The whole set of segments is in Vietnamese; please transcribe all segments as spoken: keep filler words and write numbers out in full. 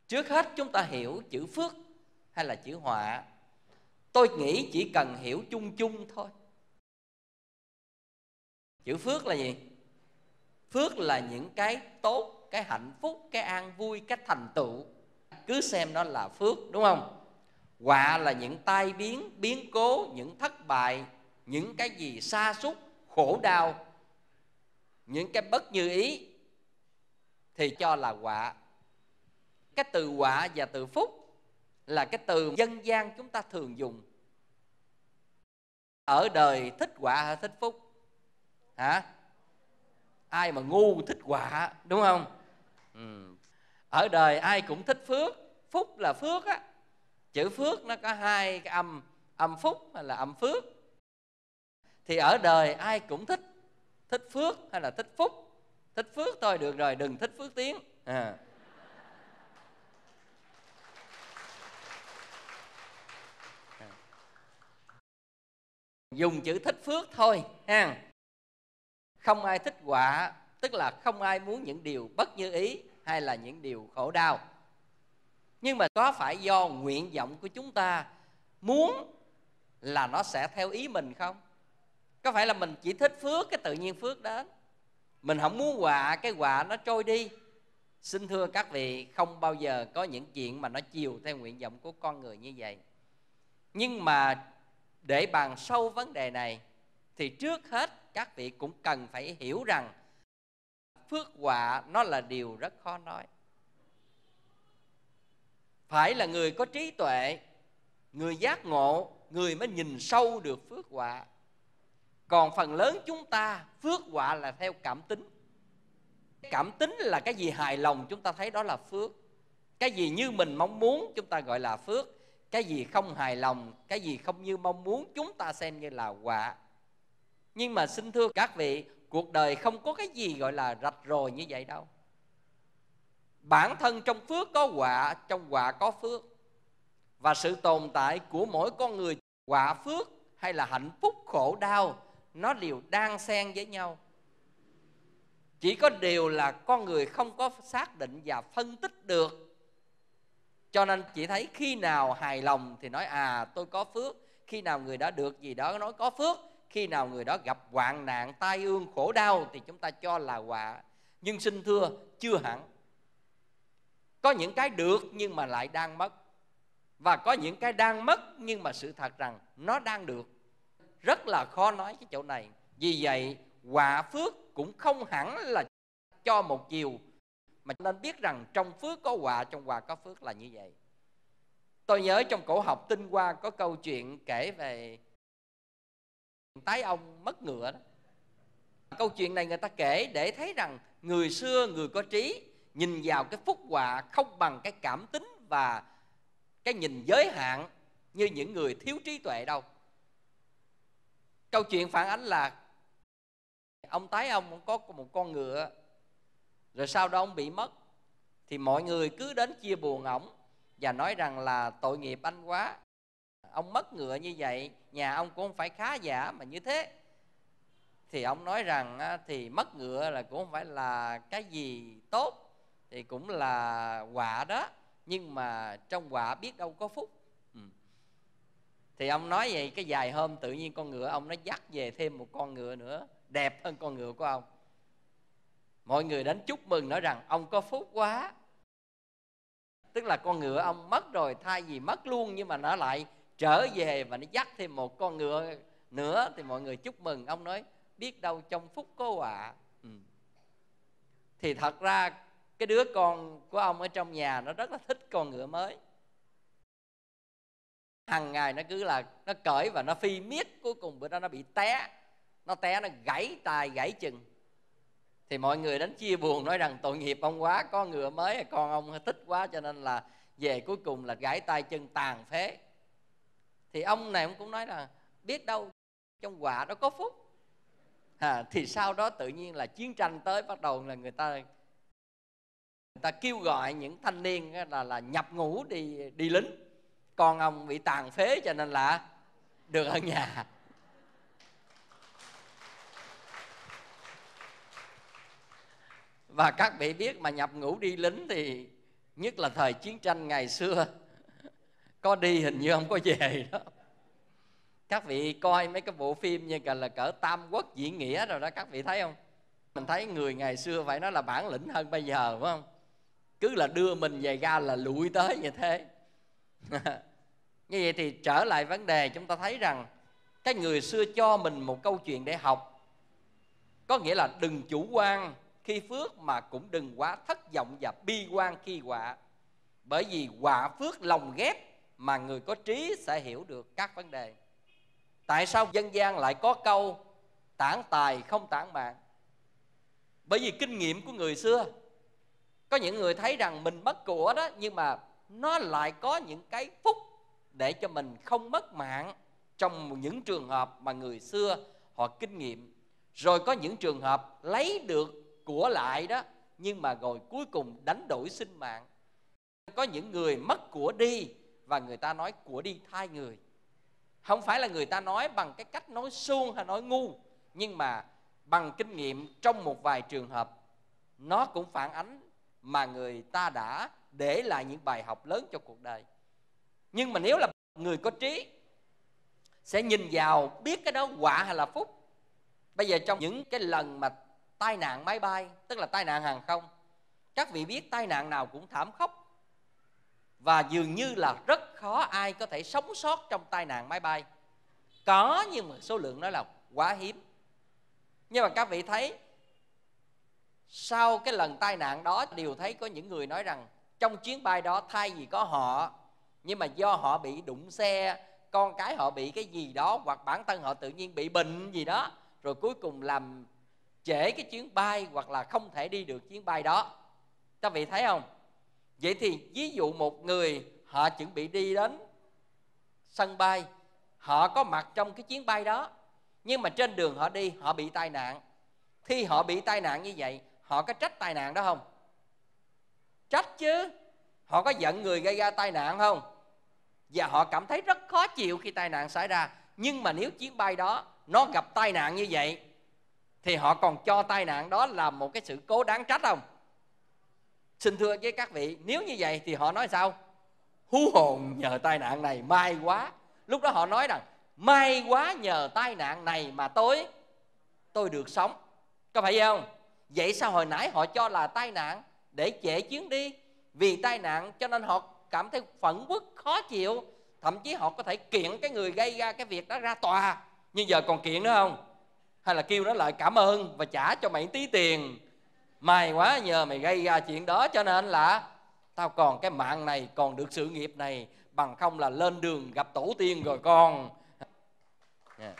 Trước hết chúng ta hiểu chữ phước hay là chữ họa. Tôi nghĩ chỉ cần hiểu chung chung thôi. Chữ phước là gì? Phước là những cái tốt, cái hạnh phúc, cái an vui, cái thành tựu. Cứ xem nó là phước, đúng không? Họa là những tai biến, biến cố, những thất bại, những cái gì sa sút, khổ đau, những cái bất như ý thì cho là họa. Cái từ họa và từ phúc là cái từ dân gian chúng ta thường dùng. Ở đời thích họa hay thích phúc? Hả? Ai mà ngu thích họa, đúng không? Ừ. Ở đời ai cũng thích phước. Phúc là phước á. Chữ phước nó có hai cái âm, âm phúc hay là âm phước. Thì ở đời ai cũng thích, thích phước hay là thích phúc? Thích phước thôi được rồi, đừng thích phước tiếng à. Dùng chữ thích phước thôi ha. Không ai thích họa, tức là không ai muốn những điều bất như ý hay là những điều khổ đau. Nhưng mà có phải do nguyện vọng của chúng ta muốn là nó sẽ theo ý mình không? Có phải là mình chỉ thích phước cái tự nhiên phước đến, mình không muốn họa cái họa nó trôi đi? Xin thưa các vị, không bao giờ có những chuyện mà nó chiều theo nguyện vọng của con người như vậy. Nhưng mà để bàn sâu vấn đề này thì trước hết các vị cũng cần phải hiểu rằng phước họa nó là điều rất khó nói. Phải là người có trí tuệ, người giác ngộ, người mới nhìn sâu được phước họa. Còn phần lớn chúng ta phước họa là theo cảm tính. Cảm tính là cái gì hài lòng chúng ta thấy đó là phước. Cái gì như mình mong muốn chúng ta gọi là phước. Cái gì không hài lòng, cái gì không như mong muốn chúng ta xem như là họa. Nhưng mà xin thưa các vị, cuộc đời không có cái gì gọi là rạch ròi như vậy đâu. Bản thân trong phước có họa, trong họa có phước. Và sự tồn tại của mỗi con người, họa phước hay là hạnh phúc khổ đau, nó đều đan xen với nhau. Chỉ có điều là con người không có xác định và phân tích được. Cho nên chỉ thấy khi nào hài lòng thì nói à tôi có phước. Khi nào người đó được gì đó nói có phước. Khi nào người đó gặp hoạn nạn, tai ương, khổ đau thì chúng ta cho là họa. Nhưng xin thưa, chưa hẳn. Có những cái được nhưng mà lại đang mất. Và có những cái đang mất nhưng mà sự thật rằng nó đang được. Rất là khó nói cái chỗ này. Vì vậy họa phước cũng không hẳn là cho một chiều, mà nên biết rằng trong phước có họa, trong họa có phước là như vậy. Tôi nhớ trong cổ học Tinh Hoa có câu chuyện kể về tái ông mất ngựa đó. Câu chuyện này người ta kể để thấy rằng người xưa, người có trí, nhìn vào cái phúc họa không bằng cái cảm tính và cái nhìn giới hạn như những người thiếu trí tuệ đâu. Câu chuyện phản ánh là ông tái ông có một con ngựa, rồi sau đó ông bị mất. Thì mọi người cứ đến chia buồn ổng và nói rằng là tội nghiệp anh quá, ông mất ngựa như vậy, nhà ông cũng không phải khá giả mà như thế. Thì ông nói rằng thì mất ngựa là cũng không phải là cái gì tốt, thì cũng là họa đó, nhưng mà trong họa biết đâu có phúc. ừ. Thì ông nói vậy, cái vài hôm tự nhiên con ngựa ông nó dắt về thêm một con ngựa nữa đẹp hơn con ngựa của ông. Mọi người đến chúc mừng, nói rằng ông có phúc quá. Tức là con ngựa ông mất rồi, thay vì mất luôn nhưng mà nó lại trở về và nó dắt thêm một con ngựa nữa, thì mọi người chúc mừng. Ông nói biết đâu trong phúc có họa. ừ. Thì thật ra cái đứa con của ông ở trong nhà nó rất là thích con ngựa mới. Hằng ngày nó cứ là nó cởi và nó phi miết. Cuối cùng bữa đó nó bị té, nó té nó gãy tay gãy chân. Thì mọi người đến chia buồn nói rằng tội nghiệp ông quá, có ngựa mới con ông thích quá cho nên là về cuối cùng là gãy tay chân tàn phế. Thì ông này ông cũng nói là biết đâu trong họa đó có phúc. à, Thì sau đó tự nhiên là chiến tranh tới, bắt đầu là người ta người ta kêu gọi những thanh niên là, là nhập ngũ đi, đi lính. Con ông bị tàn phế cho nên là được ở nhà. Và các vị biết mà nhập ngũ đi lính thì Nhất là thời chiến tranh ngày xưa, có đi hình như không có về đó. Các vị coi mấy cái bộ phim như là cỡ Tam Quốc Diễn Nghĩa rồi đó, các vị thấy không? Mình thấy người ngày xưa phải nói là bản lĩnh hơn bây giờ, phải không? Cứ là đưa mình về ga là lụi tới như thế. Như vậy thì trở lại vấn đề, chúng ta thấy rằng cái người xưa cho mình một câu chuyện để học. Có nghĩa là đừng chủ quan khi phước, mà cũng đừng quá thất vọng và bi quan khi họa. Bởi vì họa phước lồng ghép mà người có trí sẽ hiểu được các vấn đề. Tại sao dân gian lại có câu tản tài không tản mạng? Bởi vì kinh nghiệm của người xưa. Có những người thấy rằng mình mất của đó, nhưng mà nó lại có những cái phúc để cho mình không mất mạng, trong những trường hợp mà người xưa họ kinh nghiệm. Rồi có những trường hợp lấy được của lại đó, nhưng mà rồi cuối cùng đánh đổi sinh mạng. Có những người mất của đi và người ta nói của đi thay người. Không phải là người ta nói bằng cái cách nói suông hay nói ngu, nhưng mà bằng kinh nghiệm trong một vài trường hợp, nó cũng phản ánh mà người ta đã để lại những bài học lớn cho cuộc đời. Nhưng mà nếu là người có trí sẽ nhìn vào biết cái đó họa hay là phúc. Bây giờ trong những cái lần mà tai nạn máy bay, tức là tai nạn hàng không, các vị biết tai nạn nào cũng thảm khốc, và dường như là rất khó ai có thể sống sót trong tai nạn máy bay. Có, nhưng mà số lượng đó là quá hiếm. Nhưng mà các vị thấy, sau cái lần tai nạn đó, đều thấy có những người nói rằng trong chuyến bay đó thay vì có họ, nhưng mà do họ bị đụng xe, con cái họ bị cái gì đó, hoặc bản thân họ tự nhiên bị bệnh gì đó, rồi cuối cùng làm trễ cái chuyến bay, hoặc là không thể đi được chuyến bay đó. Các vị thấy không? Vậy thì ví dụ một người họ chuẩn bị đi đến sân bay, họ có mặt trong cái chuyến bay đó, nhưng mà trên đường họ đi họ bị tai nạn. Khi họ bị tai nạn như vậy, họ có trách tai nạn đó không? Trách chứ. Họ có giận người gây ra tai nạn không? Và họ cảm thấy rất khó chịu khi tai nạn xảy ra. Nhưng mà nếu chuyến bay đó nó gặp tai nạn như vậy, thì họ còn cho tai nạn đó là một cái sự cố đáng trách không? Xin thưa với các vị, nếu như vậy thì họ nói sao? Hú hồn nhờ tai nạn này may quá. Lúc đó họ nói rằng may quá nhờ tai nạn này mà tôi tôi được sống. Có phải vậy không? Vậy sao hồi nãy họ cho là tai nạn để trễ chuyến đi? Vì tai nạn cho nên họ cảm thấy phẫn uất, khó chịu. Thậm chí họ có thể kiện cái người gây ra cái việc đó ra tòa. Nhưng giờ còn kiện nữa không? Hay là kêu nó lại cảm ơn và trả cho mày tí tiền, may quá nhờ mày gây ra chuyện đó cho nên là tao còn cái mạng này, còn được sự nghiệp này, bằng không là lên đường gặp tổ tiên rồi con. Yeah.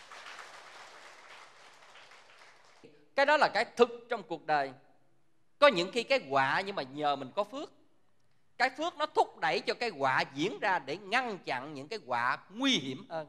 Cái đó là cái thực trong cuộc đời. Có những khi cái họa, nhưng mà nhờ mình có phước, cái phước nó thúc đẩy cho cái họa diễn ra để ngăn chặn những cái họa nguy hiểm hơn,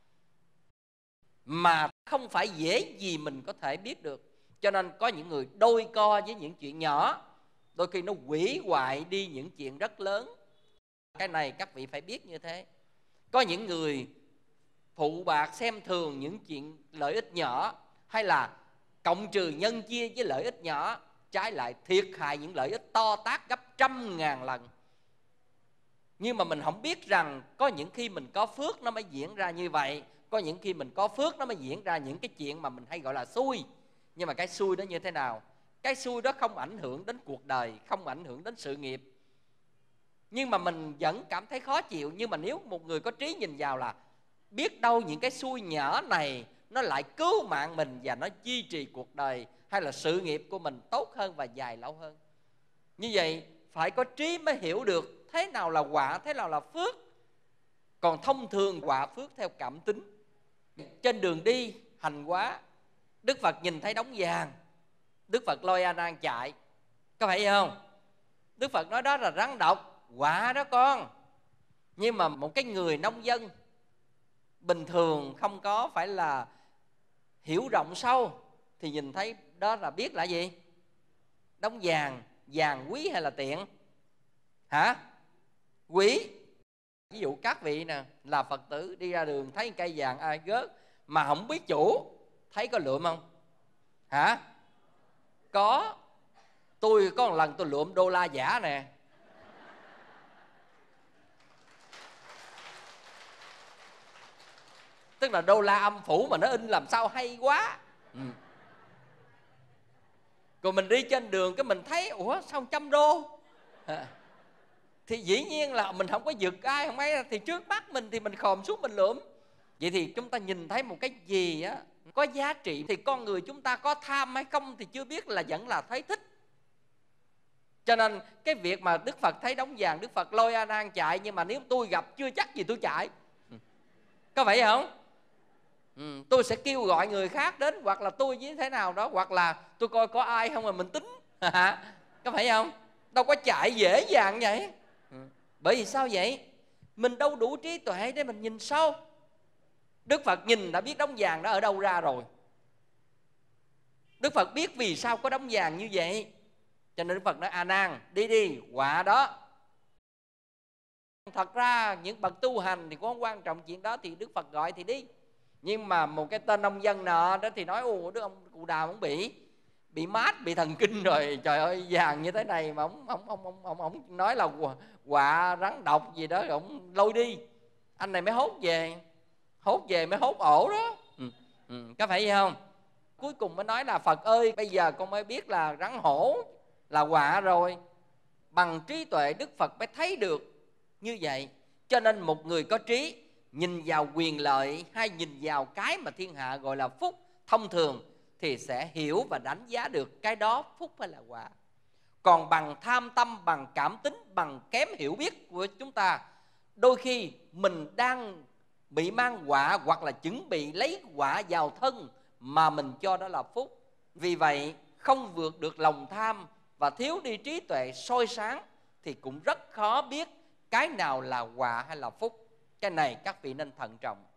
mà không phải dễ gì mình có thể biết được. Cho nên có những người đôi co với những chuyện nhỏ, đôi khi nó hủy hoại đi những chuyện rất lớn. Cái này các vị phải biết như thế. Có những người phụ bạc xem thường những chuyện lợi ích nhỏ, hay là cộng trừ nhân chia với lợi ích nhỏ, trái lại thiệt hại những lợi ích to tát gấp trăm ngàn lần. Nhưng mà mình không biết rằng có những khi mình có phước nó mới diễn ra như vậy. Có những khi mình có phước nó mới diễn ra những cái chuyện mà mình hay gọi là xui. Nhưng mà cái xui đó như thế nào? Cái xui đó không ảnh hưởng đến cuộc đời, không ảnh hưởng đến sự nghiệp, nhưng mà mình vẫn cảm thấy khó chịu. Nhưng mà nếu một người có trí nhìn vào là biết đâu những cái xui nhỏ này nó lại cứu mạng mình, và nó duy trì cuộc đời hay là sự nghiệp của mình tốt hơn và dài lâu hơn. Như vậy phải có trí mới hiểu được thế nào là họa, thế nào là phước. Còn thông thường họa phước theo cảm tính. Trên đường đi hành hóa, Đức Phật nhìn thấy đống vàng, Đức Phật lôi A Nan chạy. Có phải không? Đức Phật nói đó là rắn độc, họa đó con. Nhưng mà một cái người nông dân bình thường, không có phải là hiểu rộng sâu, thì nhìn thấy đó là biết là gì? Đống vàng. Vàng quý hay là tiện? Hả? Quý. Ví dụ các vị nè là Phật tử đi ra đường thấy cây vàng ai gớt mà không biết chủ, thấy có lượm không? Hả? Có. Tôi có một lần tôi lượm đô la giả nè. tức là đô la âm phủ mà nó in làm sao hay quá. Ừ. Còn mình đi trên đường cái mình thấy ủa sao trăm đô à, thì dĩ nhiên là mình không có giật ai không ấy, thì trước mắt mình thì mình khòm xuống mình lượm. Vậy thì chúng ta nhìn thấy một cái gì á có giá trị thì con người chúng ta có tham hay không thì chưa biết, là vẫn là thấy thích. Cho nên cái việc mà Đức Phật thấy đống vàng, Đức Phật lôi A Nan chạy, nhưng mà nếu tôi gặp chưa chắc gì tôi chạy. Có vậy không? Ừ, tôi sẽ kêu gọi người khác đến, hoặc là tôi như thế nào đó, hoặc là tôi coi có ai không mà mình tính. Có phải không? Đâu có chạy dễ dàng vậy. Ừ. Bởi vì sao vậy? Mình đâu đủ trí tuệ để mình nhìn sâu. Đức Phật nhìn đã biết đống vàng đó ở đâu ra rồi. Đức Phật biết vì sao có đống vàng như vậy. Cho nên Đức Phật nói A Nan đi đi, quả đó. Thật ra những bậc tu hành thì cũng không quan trọng chuyện đó, thì Đức Phật gọi thì đi. Nhưng mà một cái tên nông dân nọ đó thì nói ồ Đức ông cụ Đàm ông bị bị mát, bị thần kinh rồi, trời ơi vàng như thế này mà ông ông ông ông ông, ông nói là quạ rắn độc gì đó, ông lôi đi. Anh này mới hốt về, hốt về mới hốt ổ đó. Ừ, ừ, có phải vậy không? Cuối cùng mới nói là Phật ơi bây giờ con mới biết là rắn hổ là quạ rồi. Bằng trí tuệ Đức Phật mới thấy được như vậy. Cho nên một người có trí nhìn vào quyền lợi hay nhìn vào cái mà thiên hạ gọi là phúc thông thường thì sẽ hiểu và đánh giá được cái đó phúc hay là quả. Còn bằng tham tâm, bằng cảm tính, bằng kém hiểu biết của chúng ta, đôi khi mình đang bị mang quả hoặc là chuẩn bị lấy quả vào thân mà mình cho đó là phúc. Vì vậy không vượt được lòng tham và thiếu đi trí tuệ soi sáng thì cũng rất khó biết cái nào là quả hay là phúc. Cái này các vị nên thận trọng.